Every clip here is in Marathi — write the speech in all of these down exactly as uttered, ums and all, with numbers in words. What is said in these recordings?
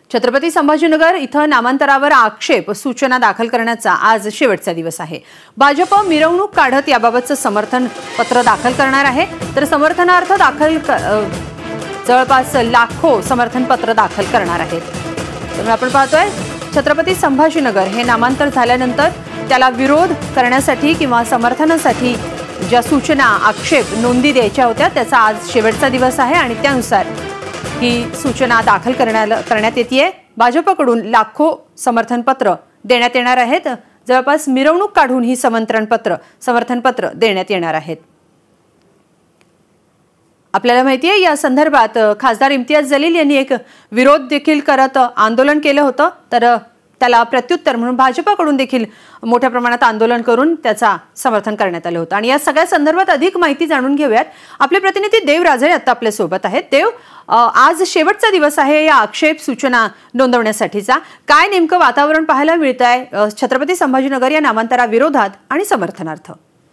छत्रपती संभाजीनगर इथं नामांतरावर आक्षेप सूचना दाखल करण्याचा आज शेवटचा दिवस आहे। भाजप मिरवणूक काढत याबाबतचं समर्थन पत्र दाखल करणार आहे। तर समर्थनार्थ दाखल जवळपास लाखो समर्थन पत्र दाखल करणार आहेत। तर आपण पाहतोय छत्रपती संभाजीनगर हे नामांतर झाल्यानंतर त्याला विरोध करण्यासाठी किंवा समर्थनासाठी ज्या सूचना आक्षेप नोंदी द्यायच्या होत्या त्याचा आज शेवटचा दिवस आहे आणि त्यानुसार ही सूचना दाखल करण्याला करण्यात येते। भाजपकडून लाखो समर्थन पत्र देण्यात येणार आहेत। जवळपास मिरवणूक काढून ही समर्थन पत्र समर्थन पत्र देण्यात येणार आहेत। आपल्याला माहिती आहे या संदर्भात खासदार इम्तियाज जलील यांनी एक विरोध देखील करत आंदोलन केलं होतं। तर त्याला प्रत्युत्तर म्हणून भाजपकडून देखील मोठ्या प्रमाणात आंदोलन करून त्याचा समर्थन करण्यात आलं होतं। आणि या सगळ्या संदर्भात अधिक माहिती जाणून घेऊयात। आपले प्रतिनिधी देव राजे आता आपल्या सोबत आहेत। देव, आज शेवटचा दिवस आहे या आक्षेप सूचना नोंदवण्यासाठीचा। काय नेमकं वातावरण पाहायला मिळतंय छत्रपती संभाजीनगर या नामांतराविरोधात आणि समर्थनार्थ?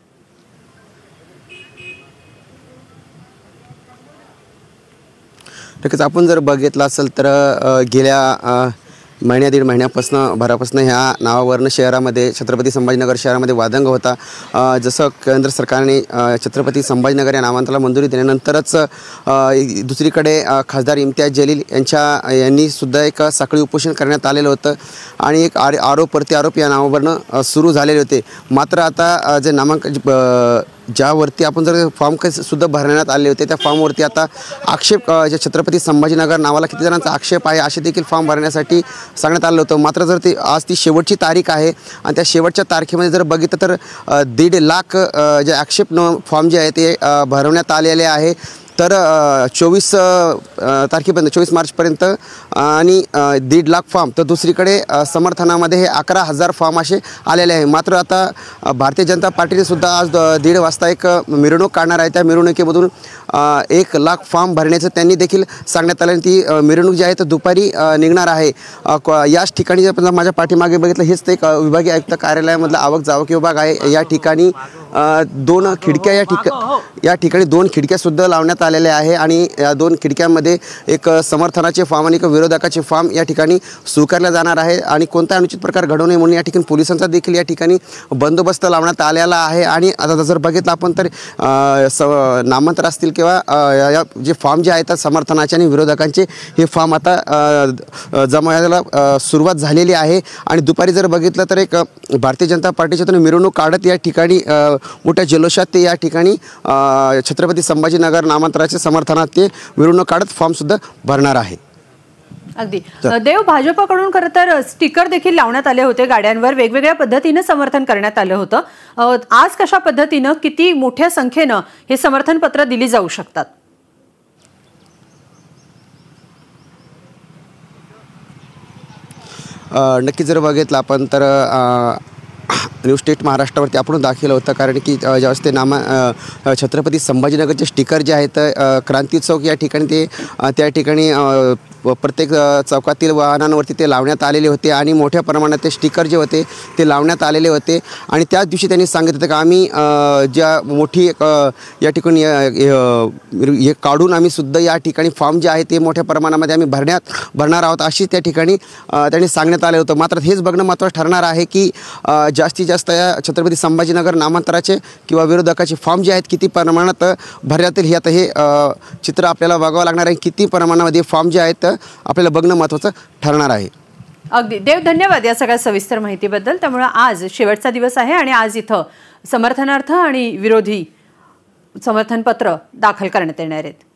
नक्कीच आपण जर बघितलं असेल तर गेल्या महिन्या दीड महिन्यापासून भरापासून ह्या नावावरनं शहरामध्ये छत्रपती संभाजीनगर शहरामध्ये वादंग होता। जसं केंद्र सरकारने छत्रपती संभाजीनगर या नामांतराला मंजुरी दिल्यानंतरच दुसरीकडे खासदार इम्तियाज जलील यांच्या यांनी सुद्धा एक साखळी उपोषण करण्यात आलेलं होतं आणि एक आरोप प्रत्यारोप या नावावरनं सुरू झालेले होते। मात्र आता जे नामांकन ज्यावरती आपण जर फॉर्म सुद्धा भरण्यात आले होते त्या फॉर्मवरती आता आक्षेप जे छत्रपती संभाजीनगर नावाला किती जणांचा आक्षेप आहे असे देखील फॉर्म भरण्यासाठी सांगण्यात आलं होतं। मात्र जर ते आज ती शेवटची तारीख आहे आणि त्या शेवटच्या तारखेमध्ये जर बघितलं तर दीड लाख जे आक्षेप फॉर्म जे आहे ते भरवण्यात आलेले आहे। तर चोवीस तारखेपर्यंत चोवीस मार्चपर्यंत आणि दीड लाख फॉर्म तर दुसरीकडे समर्थनामध्ये हे अकरा हजार फॉर्म असे आलेले आहे। मात्र आता भारतीय जनता पार्टीने सुद्धा आज दीड वाजता एक मिरवणूक काढणार आहे। त्या मिरवणुकीमधून एक लाख फॉर्म भरण्याचं त्यांनी देखील सांगण्यात आलं। ती मिरवणूक जी आहे तर दुपारी निघणार आहे। याच ठिकाणी जर माझ्या पाठीमागे बघितलं हेच ते एक विभागीय आयुक्त कार्यालयामधलं आवक जावक विभाग आहे। या ठिकाणी दोन खिडक्या या ठिका या ठिकाणी दोन खिडक्यासुद्धा लावण्यात आलेले आहे आणि या दोन खिडक्यांमध्ये एक समर्थनाचे फॉर्म आणि एक विरोधकाचे फॉर्म या ठिकाणी स्वीकारले जाणार आहे। आणि कोणता अनुचित प्रकार घडू नये म्हणून या ठिकाणी पोलिसांचा देखील या ठिकाणी बंदोबस्त लावण्यात आलेला आहे। आणि आता जर बघितलं आपण तर नामांतर असतील किंवा जे फॉर्म जे आहेत समर्थनाचे आणि विरोधकांचे हे फॉर्म आता जमा व्हायला सुरुवात झालेली आहे। आणि दुपारी जर बघितलं तर एक भारतीय जनता पार्टीच्या मिरवणूक काढत या ठिकाणी मोठ्या जल्लोषात ते या ठिकाणी छत्रपती संभाजीनगर नामांतराचे समर्थनात ते मिरवणूक काढत फॉर्म सुद्धा भरणार आहे। अगदी देव, भाजपकडून खरं तर स्टिकर देखील लावण्यात आले होते गाड्यांवर, वेगवेगळ्या पद्धतीने समर्थन करण्यात आलं होतं। आज कशा पद्धतीनं किती मोठ्या संख्येनं हे समर्थन पत्र दिली जाऊ शकतात? नक्की जर बघितलं आपण तर न्यूज स्टेट महाराष्ट्रावरती आपण दाखवलं होतं, कारण की ज्यावेळेस ते नामा छत्रपती संभाजीनगरचे स्टिकर जे आहेत क्रांती चौक या ठिकाणी ते त्या ठिकाणी प्रत्येक चौकातील वाहनांवरती ते लावण्यात आलेले होते आणि मोठ्या प्रमाणात ते स्टिकर जे होते ते लावण्यात आलेले होते। आणि त्याच दिवशी त्यांनी सांगितलं होतं की आम्ही ज्या मोठी या ठिकाणी हे काढून आम्ही सुद्धा या ठिकाणी फॉर्म जे आहे ते मोठ्या प्रमाणामध्ये आम्ही भरण्यात भरणार आहोत अशी त्या ठिकाणी त्यांनी सांगण्यात आलं होतं। मात्र हेच बघणं महत्त्वाचं ठरणार आहे की जास्तीत जास्त या छत्रपती संभाजीनगर नामांतराचे किंवा विरोधकाचे फॉर्म जे आहेत किती प्रमाणात भरण्यात येईल हे आता हे चित्र आपल्याला बघावं लागणार आहे। किती प्रमाणामध्ये फॉर्म जे आहेत आपल्याला बघणं महत्त्वाचं ठरणार आहे। अगदी देव, धन्यवाद या सगळ्या सविस्तर माहितीबद्दल। त्यामुळे आज शेवटचा दिवस आहे आणि आज इथं समर्थनार्थ आणि विरोधी समर्थन पत्र दाखल करण्यात येणार आहेत।